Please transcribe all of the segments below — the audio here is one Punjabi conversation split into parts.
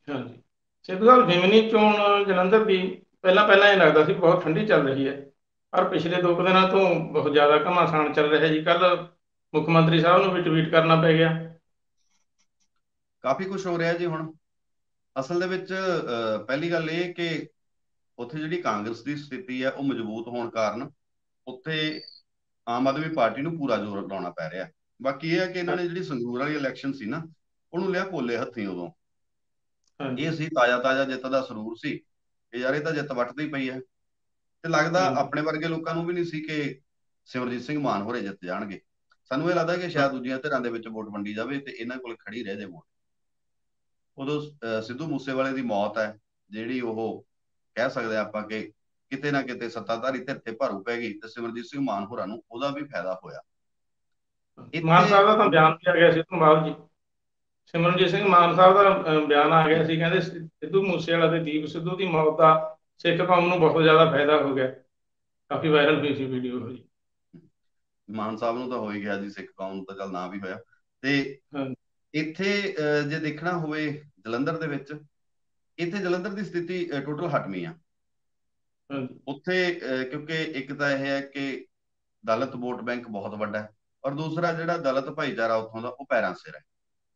ਹਾਂਜੀ। ਸਿੱਧੂ ਸਾਹਿਬ, ਜ਼ਿਮਨੀ ਚੋਣ ਜਲੰਧਰ ਦੀ ਪਹਿਲਾਂ ਪਹਿਲਾਂ ਇਹ ਲੱਗਦਾ ਸੀ ਬਹੁਤ ਠੰਡੀ ਚੱਲ ਰਹੀ ਹੈ, ਪਰ ਪਿਛਲੇ 2 ਕੁ ਦਿਨਾਂ ਤੋਂ ਬਹੁਤ ਜ਼ਿਆਦਾ ਘਮਾਸਾਨ ਚੱਲ ਰਿਹਾ ਜੀ। ਕੱਲ ਮੁੱਖ ਮੰਤਰੀ ਸਾਹਿਬ ਨੂੰ ਵੀ ਟਵੀਟ ਕਰਨਾ ਪੈ ਗਿਆ। ਕਾਫੀ ਕੁਝ ਹੋ ਰਿਹਾ ਜੀ ਹੁਣ। ਅਸਲ ਦੇ ਵਿੱਚ ਪਹਿਲੀ ਗੱਲ ਇਹ ਕਿ ਉੱਥੇ ਜਿਹੜੀ ਕਾਂਗਰਸ ਦੀ ਸਥਿਤੀ ਹੈ ਉਹ ਮਜ਼ਬੂਤ ਹੋਣ ਕਾਰਨ ਉੱਥੇ ਆਮ ਆਦਮੀ ਪਾਰਟੀ ਨੂੰ ਪੂਰਾ ਜ਼ੋਰ ਲਾਉਣਾ ਪੈ ਰਿਹਾ। ਬਾਕੀ ਇਹ ਹੈ ਕਿ ਇਹਨਾਂ ਨੇ ਜਿਹੜੀ ਸੰਗਰੂਰ ਵਾਲੀ ਇਲੈਕਸ਼ਨ ਸੀ ਨਾ, ਉਹਨੂੰ ਲਿਆ ਪੋਲੇ ਹੱਥੀਂ ਉਦੋਂ। ਇਹ ਹਾਂਜੀ। ਸੀ ਤਾਜ਼ਾ ਤਾਜ਼ਾ ਜਿੱਤ ਦਾ ਸਰੂਰ ਸੀ ਕਿ ਯਾਰ ਇਹ ਤਾਂ ਜਿੱਤ ਵੱਟਦੀ ਪਈ ਹੈ। ਤੇ ਲੱਗਦਾ ਹਾਂਜੀ। ਆਪਣੇ ਵਰਗੇ ਲੋਕਾਂ ਨੂੰ ਵੀ ਨਹੀਂ ਸੀ ਕਿ ਸਿਮਰਜੀਤ ਸਿੰਘ ਮਾਨ ਹੋਰੇ ਜਿੱਤ ਜਾਣਗੇ। ਸਾਨੂੰ ਇਹ ਲੱਗਦਾ ਕਿ ਹਾਂ। ਸ਼ਾਇਦ ਦੂਜੀਆਂ ਧਿਰਾਂ ਦੇ ਵਿੱਚ ਵੋਟ ਵੰਡੀ ਜਾਵੇ ਤੇ ਇਹਨਾਂ ਕੋਲ ਖੜੀ ਰਹਿ ਜਾਏ ਵੋਟ। ਉਦੋਂ ਸਿੱਧੂ ਮੂਸੇਵਾਲੇ ਦੀ ਮੌਤ ਹੈ ਜਿਹੜੀ, ਉਹ ਕਹਿ ਸਕਦੇ ਹਾਂ ਆਪਾਂ ਕਿ ਕਿਤੇ ਨਾ ਕਿਤੇ ਸੱਤਾਧਾਰੀ ਧਿਰ ਤੇ ਭਾਰੂ ਪੈ ਗਈ ਤੇ ਸਿਮਰਜੀਤ ਸਿੰਘ ਮਾਨ ਹੋਰਾਂ ਨੂੰ ਉਹਦਾ ਵੀ ਫਾਇਦਾ ਹੋਇਆ ਮਾਨ ਇੱਥੇ। ਸਾਹਿਬ ਦਾ ਤਾਂ ਬਿਆਨ ਵੀ ਆ ਗਿਆ ਸੀ ਇਸ ਤੋਂ ਬਾਅਦ ਜੀ। ਸਿਮਰਨਜੀਤ ਸਿੰਘ ਮਾਨ ਸਾਹਿਬ ਦਾ ਬਿਆਨ ਆ ਗਿਆ ਸੀ, ਕਹਿੰਦੇ ਸਿੱਧੂ ਮੂਸੇਵਾਲਾ ਤੇ ਦੀਪ ਸਿੱਧੂ ਦੀ ਮੌਤ ਦਾ ਸਿੱਖ ਕੌਮ ਨੂੰ ਬਹੁਤ ਜ਼ਿਆਦਾ ਫਾਇਦਾ ਹੋ ਗਿਆ। ਕਾਫੀ ਵਾਇਰਲ ਹੋਈ ਸੀ ਵੀਡੀਓ ਜੀ। ਮਾਨ ਸਾਹਿਬ ਨੂੰ ਤਾਂ ਹੋ ਹੀ ਗਿਆ ਜੀ, ਸਿੱਖ ਕੌਮ ਨੂੰ ਤਾਂ ਚੱਲ ਨਾ ਵੀ ਹੋਇਆ। ਤੇ ਹਾਂਜੀ। ਇੱਥੇ ਜੇ ਦੇਖਣਾ ਹੋਵੇ ਜਲੰਧਰ ਦੇ ਵਿੱਚ, ਇੱਥੇ ਜਲੰਧਰ ਦੀ ਸਥਿਤੀ ਟੋਟਲ ਹਟਵੀਂ ਆ। ਹਾਂਜੀ। ਉੱਥੇ ਕਿਉਂਕਿ ਇੱਕ ਤਾਂ ਇਹ ਹੈ ਕਿ ਦਲਿਤ ਵੋਟ ਬੈਂਕ ਬਹੁਤ ਵੱਡਾ ਹੈ, ਔਰ ਦੂਸਰਾ ਜਿਹੜਾ ਦਲਿਤ ਭਾਈਚਾਰਾ ਉੱਥੋਂ ਦਾ ਉਹ ਪੈਰਾਂ ਸਿਰ ਹੈ।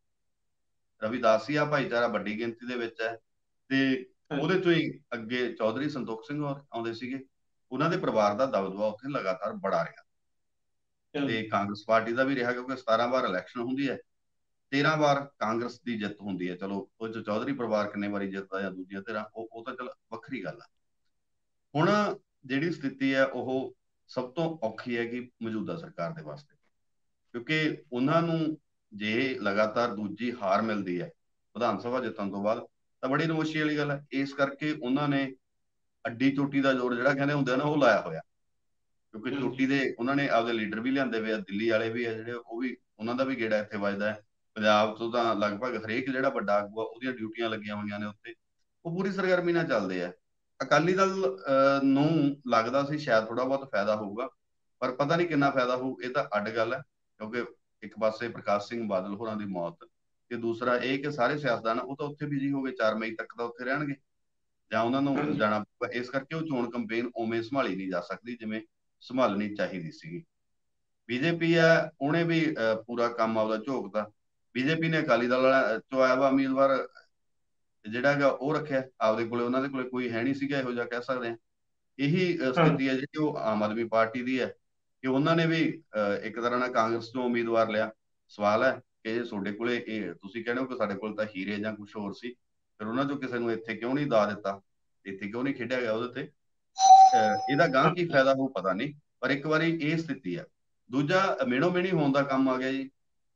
ਰਵਿਦਾਸੀਆ ਭਾਈਚਾਰਾ ਵੱਡੀ ਗਿਣਤੀ ਦੇ ਵਿੱਚ ਹੈ ਤੇ ਹਾਂਜੀ। ਉਹਦੇ ਚੋਂ ਹੀ ਅੱਗੇ ਚੌਧਰੀ ਸੰਤੋਖ ਸਿੰਘ ਆਉਂਦੇ ਸੀਗੇ। ਉਹਨਾਂ ਦੇ ਪਰਿਵਾਰ ਦਾ ਦਬਦਬਾ ਉੱਥੇ ਲਗਾਤਾਰ ਬੜਾ ਰਿਹਾ ਹਾਂਜੀ। ਤੇ ਕਾਂਗਰਸ ਪਾਰਟੀ ਦਾ ਵੀ ਰਿਹਾ, ਕਿਉਂਕਿ 17 ਵਾਰ ਇਲੈਕਸ਼ਨ ਹੁੰਦੀ ਹੈ, 13 ਵਾਰ ਕਾਂਗਰਸ ਦੀ ਜਿੱਤ ਹੁੰਦੀ ਹੈ। ਚਲੋ ਉਹ 'ਚ ਚੌਧਰੀ ਪਰਿਵਾਰ ਕਿੰਨੇ ਵਾਰੀ ਜਿੱਤਦਾ ਜਾਂ ਦੂਜੀਆਂ ਧਿਰਾਂ, ਉਹ ਤਾਂ ਚਲ ਵੱਖਰੀ ਗੱਲ ਆ। ਹੁਣ ਜਿਹੜੀ ਸਥਿਤੀ ਹੈ ਉਹ ਸਭ ਤੋਂ ਔਖੀ ਹੈਗੀ ਮੌਜੂਦਾ ਸਰਕਾਰ ਦੇ ਵਾਸਤੇ, ਕਿਉਂਕਿ ਉਹਨਾਂ ਨੂੰ ਜੇ ਲਗਾਤਾਰ ਦੂਜੀ ਹਾਰ ਮਿਲਦੀ ਹੈ ਵਿਧਾਨ ਸਭਾ ਜਿੱਤਣ ਤੋਂ ਬਾਅਦ, ਤਾਂ ਬੜੀ ਨਮੋਸ਼ੀ ਵਾਲੀ ਗੱਲ ਹੈ। ਇਸ ਕਰਕੇ ਉਹਨਾਂ ਨੇ ਅੱਡੀ ਚੋਟੀ ਦਾ ਜ਼ੋਰ ਜਿਹੜਾ ਕਹਿੰਦੇ ਹੁੰਦੇ ਆ ਨਾ, ਉਹ ਲਾਇਆ ਹੋਇਆ। ਕਿਉਂਕਿ ਹਾਂਜੀ। ਚੋਟੀ ਦੇ ਉਹਨਾਂ ਨੇ ਆਪਦੇ ਲੀਡਰ ਵੀ ਲਿਆਂਦੇ ਹੋਏ ਆ, ਦਿੱਲੀ ਵਾਲੇ ਵੀ ਆ ਜਿਹੜੇ, ਉਹ ਵੀ ਉਹਨਾਂ ਦਾ ਵੀ ਗੇੜਾ ਇੱਥੇ ਵੱਜਦਾ ਹੈ। ਪੰਜਾਬ ਤੋਂ ਤਾਂ ਲਗਭਗ ਹਰੇਕ ਜਿਹੜਾ ਵੱਡਾ ਆਗੂ ਆ ਉਹਦੀਆਂ ਡਿਊਟੀਆਂ ਲੱਗੀਆਂ ਹੋਈਆਂ ਨੇ ਉੱਥੇ, ਉਹ ਪੂਰੀ ਸਰਗਰਮੀ ਨਾਲ ਚੱਲਦੇ ਆ। ਅਕਾਲੀ ਦਲ ਨੂੰ ਲੱਗਦਾ ਸੀ ਸ਼ਾਇਦ ਥੋੜਾ ਬਹੁਤ ਫਾਇਦਾ ਹੋਊਗਾ, ਪਰ ਪਤਾ ਨਹੀਂ ਕਿੰਨਾ ਫਾਇਦਾ ਹੋਊ, ਇਹ ਤਾਂ ਅੱਡ ਗੱਲ ਹੈ। ਕਿਉਂਕਿ ਇੱਕ ਪਾਸੇ ਪ੍ਰਕਾਸ਼ ਸਿੰਘ ਬਾਦਲ ਹੋਰਾਂ ਦੀ ਮੌਤ, ਤੇ ਦੂਸਰਾ ਇਹ ਕਿ ਸਾਰੇ ਸਿਆਸਤਦਾਨ ਉਹ ਤਾਂ ਉੱਥੇ ਬਿਜੀ ਹੋ ਗਏ, 4 ਮਈ ਤੱਕ ਤਾਂ ਉੱਥੇ ਰਹਿਣਗੇ ਜਾਂ ਉਹਨਾਂ ਨੂੰ ਹਾਂਜੀ। ਜਾਣਾ ਪਊਗਾ। ਇਸ ਕਰਕੇ ਉਹ ਚੋਣ ਕੰਪੇਨ ਉਵੇਂ ਸੰਭਾਲੀ ਨਹੀਂ ਜਾ ਸਕਦੀ ਜਿਵੇਂ ਸੰਭਾਲਣੀ ਚਾਹੀਦੀ ਸੀਗੀ। ਬੀਜੇਪੀ ਹੈ, ਉਹਨੇ ਵੀ ਪੂਰਾ ਕੰਮ ਆਪਦਾ ਝੋਕਦਾ। ਬੀਜੇਪੀ ਨੇ ਅਕਾਲੀ ਦਲ ਚੋਂ ਆਇਆ ਵਾ ਉਮੀਦਵਾਰ ਜਿਹੜਾ ਹੈਗਾ ਉਹ ਰੱਖਿਆ ਆਪਦੇ ਕੋਲੇ, ਉਹਨਾਂ ਦੇ ਕੋਲੇ ਕੋਈ ਹੈ ਨਹੀਂ ਸੀਗਾ ਇਹੋ ਜਿਹਾ, ਕਹਿ ਸਕਦੇ ਹਾਂ। ਇਹੀ ਹਾਂਜੀ। ਸਥਿਤੀ ਹੈ ਜਿਹੜੀ ਉਹ ਆਮ ਆਦਮੀ ਪਾਰਟੀ ਦੀ ਹੈ ਕਿ ਉਹਨਾਂ ਨੇ ਵੀ ਇੱਕ ਤਰ੍ਹਾਂ ਨਾਲ ਕਾਂਗਰਸ ਤੋਂ ਉਮੀਦਵਾਰ ਲਿਆ। ਸਵਾਲ ਹੈ ਕਿ ਜੇ ਤੁਹਾਡੇ ਕੋਲੇ ਇਹ ਤੁਸੀਂ ਕਹਿੰਦੇ ਹੋ ਕਿ ਸਾਡੇ ਕੋਲ ਤਾਂ ਹੀਰੇ ਜਾਂ ਕੁਝ ਹੋਰ ਸੀ, ਫਿਰ ਉਹਨਾਂ ਚੋਂ ਕਿਸੇ ਨੂੰ ਇੱਥੇ ਕਿਉਂ ਨਹੀਂ ਦਾ ਦਿੱਤਾ, ਇੱਥੇ ਕਿਉਂ ਨਹੀਂ ਖੇਡਿਆ ਗਿਆ ਉਹਦੇ ਤੇ। ਇਹਦਾ ਗਾਂ ਕੀ ਹਾਂਜੀ। ਫਾਇਦਾ ਹੋਊ ਪਤਾ ਨਹੀਂ, ਪਰ ਇੱਕ ਵਾਰੀ ਇਹ ਸਥਿਤੀ ਹੈ। ਦੂਜਾ ਮਿਹਣੋ ਮਿਹਣੀ ਹੋਣ ਦਾ ਕੰਮ ਆ ਗਿਆ ਜੀ।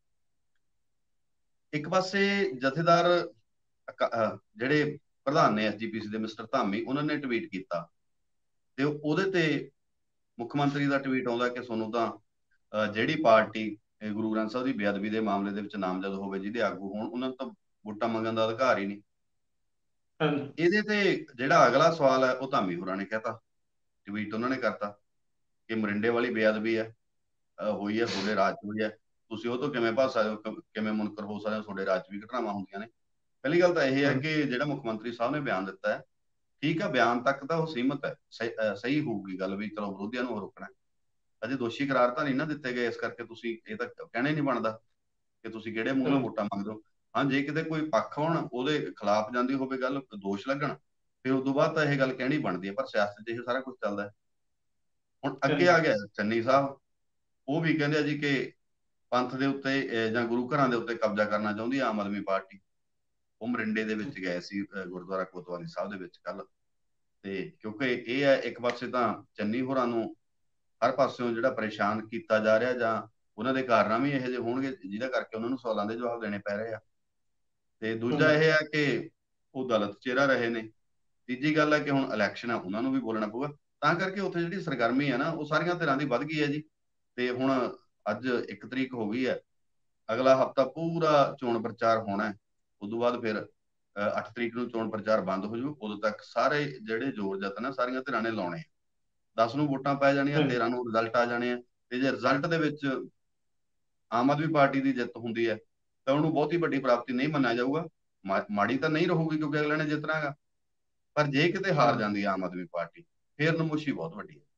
ਇੱਕ ਪਾਸੇ ਜਥੇਦਾਰ ਜਿਹੜੇ ਪ੍ਰਧਾਨ ਨੇ ਐਸਜੀਪੀਸੀ ਦੇ ਮਿਸਟਰ ਧਾਮੀ, ਉਹਨਾਂ ਨੇ ਟਵੀਟ ਕੀਤਾ ਤੇ ਉਹਦੇ ਤੇ ਮੁੱਖ ਮੰਤਰੀ ਦਾ ਟਵੀਟ ਆਉਂਦਾ ਕਿ ਤੁਹਾਨੂੰ ਤਾਂ ਜਿਹੜੀ ਪਾਰਟੀ ਗੁਰੂ ਗ੍ਰੰਥ ਸਾਹਿਬ ਦੀ ਬੇਅਦਬੀ ਦੇ ਮਾਮਲੇ ਦੇ ਵਿੱਚ ਨਾਮਜ਼ਦ ਹੋਵੇ, ਜਿਹਦੇ ਆਗੂ ਹੋਣ, ਉਹਨਾਂ ਨੂੰ ਤਾਂ ਵੋਟਾਂ ਮੰਗਣ ਦਾ ਅਧਿਕਾਰ ਹੀ ਨਹੀਂ। ਹਾਂਜੀ। ਇਹਦੇ ਤੇ ਜਿਹੜਾ ਅਗਲਾ ਸਵਾਲ ਹੈ ਉਹ ਧਾਮੀ ਹੋਰਾਂ ਨੇ ਕਹਿਤਾ, ਟਵੀਟ ਉਹਨਾਂ ਨੇ ਕਰਤਾ ਕਿ ਮਰਿੰਡੇ ਵਾਲੀ ਬੇਅਦਬੀ ਹੈ, ਹੋਈ ਹੈ, ਤੁਹਾਡੇ ਰਾਜ 'ਚ ਹੋਈ ਹੈ, ਤੁਸੀਂ ਉਹ ਤੋਂ ਕਿਵੇਂ ਭੱਜ ਸਕਦੇ ਹੋ, ਕਿਵੇਂ ਮੁਨਕਰ ਹੋ ਸਕਦੇ ਹੋ, ਤੁਹਾਡੇ ਰਾਜ 'ਚ ਵੀ ਘਟਨਾਵਾਂ ਹੁੰਦੀਆਂ ਨੇ। ਪਹਿਲੀ ਗੱਲ ਤਾਂ ਇਹ ਹੈ ਹਾਂਜੀ। ਕਿ ਜਿਹੜਾ ਮੁੱਖ ਮੰਤਰੀ ਸਾਹਿਬ ਨੇ ਬਿਆਨ ਦਿੱਤਾ ਹੈ, ਠੀਕ ਹੈ, ਬਿਆਨ ਤੱਕ ਤਾਂ ਉਹ ਸੀਮਤ ਹੈ, ਸਹੀ ਹੋਊਗੀ ਗੱਲ ਵੀ ਚਲੋ ਵਿਰੋਧੀਆਂ ਨੂੰ ਰੋਕਣਾ। ਅਜੇ ਦੋਸ਼ੀ ਕਰਾਰ ਤਾਂ ਨਹੀਂ ਨਾ ਦਿੱਤੇ ਗਏ, ਇਸ ਕਰਕੇ ਤੁਸੀਂ ਇਹ ਤਾਂ ਕਹਿਣਾ ਹੀ ਨਹੀਂ ਬਣਦਾ ਕਿ ਤੁਸੀਂ ਕਿਹੜੇ ਮੂੰਹ ਨਾਲ ਹਾਂਜੀ। ਵੋਟਾਂ ਮੰਗਦੇ ਹੋ। ਹਾਂ, ਜੇ ਕਿਤੇ ਕੋਈ ਪੱਖ ਹੋਣ ਉਹਦੇ ਖਿਲਾਫ ਜਾਂਦੀ ਹੋਵੇ ਗੱਲ, ਦੋਸ਼ ਲੱਗਣ, ਫਿਰ ਉਸ ਤੋਂ ਬਾਅਦ ਤਾਂ ਇਹ ਗੱਲ ਕਹਿਣੀ ਬਣਦੀ ਹੈ। ਪਰ ਸਿਆਸਤ 'ਚ ਇਹ ਸਾਰਾ ਕੁਝ ਚੱਲਦਾ ਹੈ। ਹੁਣ ਅੱਗੇ ਆ ਹਾਂਜੀ। ਗਿਆ ਚੰਨੀ ਸਾਹਿਬ, ਉਹ ਵੀ ਕਹਿੰਦੇ ਆ ਜੀ ਕਿ ਪੰਥ ਦੇ ਉੱਤੇ ਜਾਂ ਗੁਰੂ ਘਰਾਂ ਦੇ ਉੱਤੇ ਕਬਜ਼ਾ ਕਰਨਾ ਚਾਹੁੰਦੀ ਹੈ ਆਮ ਆਦਮੀ ਪਾਰਟੀ। ਉਹ ਮਰਿੰਡੇ ਦੇ ਵਿੱਚ ਗਏ ਸੀ ਗੁਰਦੁਆਰਾ ਕੋਤਵਾਲੀ ਸਾਹਿਬ ਦੇ ਵਿੱਚ ਕੱਲ। ਤੇ ਕਿਉਂਕਿ ਇਹ ਹੈ ਇੱਕ ਪਾਸੇ ਤਾਂ ਚੰਨੀ ਹੋਰਾਂ ਨੂੰ ਹਰ ਪਾਸਿਓਂ ਜਿਹੜਾ ਪਰੇਸ਼ਾਨ ਕੀਤਾ ਜਾ ਰਿਹਾ, ਜਾਂ ਉਹਨਾਂ ਦੇ ਕਾਰਨਾਮੇ ਇਹੋ ਜਿਹੇ ਹੋਣਗੇ ਜਿਹਦਾ ਕਰਕੇ ਉਹਨਾਂ ਨੂੰ ਸਵਾਲਾਂ ਦੇ ਜਵਾਬ ਦੇਣੇ ਪੈ ਰਹੇ ਆ। ਤੇ ਦੂਜਾ ਇਹ ਹੈ ਕਿ ਉਹ ਦਲਿਤ ਚਿਹਰਾ ਰਹੇ ਨੇ। ਤੀਜੀ ਗੱਲ ਹੈ ਕਿ ਹੁਣ ਇਲੈਕਸ਼ਨ ਆ, ਉਹਨਾਂ ਨੂੰ ਵੀ ਬੋਲਣਾ ਪਊਗਾ। ਤਾਂ ਕਰਕੇ ਉੱਥੇ ਜਿਹੜੀ ਸਰਗਰਮੀ ਹੈ ਨਾ, ਉਹ ਸਾਰੀਆਂ ਧਿਰਾਂ ਦੀ ਵੱਧ ਗਈ ਹੈ ਜੀ। ਤੇ ਹੁਣ ਅੱਜ 1 ਤਰੀਕ ਹੋ ਗਈ ਹੈ, ਅਗਲਾ ਹਫਤਾ ਪੂਰਾ ਚੋਣ ਪ੍ਰਚਾਰ ਹੋਣਾ ਹੈ। ਉਦੋਂ ਬਾਅਦ ਫਿਰ 8 ਤਰੀਕ ਨੂੰ ਚੋਣ ਪ੍ਰਚਾਰ ਬੰਦ ਹੋ ਜਾਊ। ਉਦੋਂ ਤੱਕ ਸਾਰੇ ਜਿਹੜੇ ਜ਼ੋਰ ਜਤਨ ਆ ਸਾਰੀਆਂ ਧਿਰਾਂ ਨੇ ਲਾਉਣੇ ਆ। 10 ਨੂੰ ਵੋਟਾਂ ਪੈ ਜਾਣੀਆਂ, ਹਾਂਜੀ। 13 ਨੂੰ ਰਿਜ਼ਲਟ ਆ ਜਾਣੇ ਆ। ਤੇ ਜੇ ਰਿਜ਼ਲਟ ਦੇ ਵਿੱਚ ਆਮ ਆਦਮੀ ਪਾਰਟੀ ਦੀ ਜਿੱਤ ਹੁੰਦੀ ਹੈ ਤਾਂ ਉਹਨੂੰ ਬਹੁਤੀ ਵੱਡੀ ਪ੍ਰਾਪਤੀ ਨਹੀਂ ਮੰਨਿਆ ਜਾਊਗਾ। ਮਾੜੀ ਤਾਂ ਨਹੀਂ ਰਹੂਗੀ ਕਿਉਂਕਿ ਅਗਲੇ ਨੇ ਜਿੱਤਣਾ ਹੈਗਾ। ਪਰ ਜੇ ਕਿਤੇ ਹਾਰ ਹਾਂ ਜਾਂਦੀ ਹੈ ਆਮ ਆਦਮੀ ਪਾਰਟੀ, ਫੇਰ ਨਮੋਸ਼ੀ ਬਹੁਤ ਵੱਡੀ ਹੈ।